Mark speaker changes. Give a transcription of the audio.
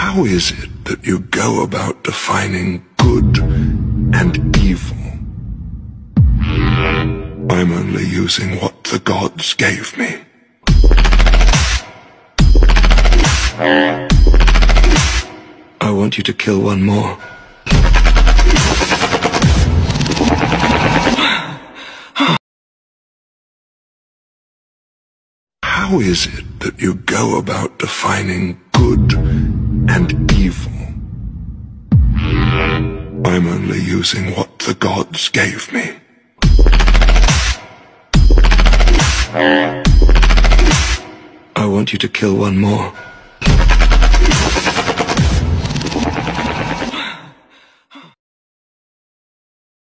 Speaker 1: How is it that you go about defining good and evil? I'm only using what the gods gave me. I want you to kill one more. How is it that you go about defining good and evil? I'm only using what the gods gave me. I want you to kill one more.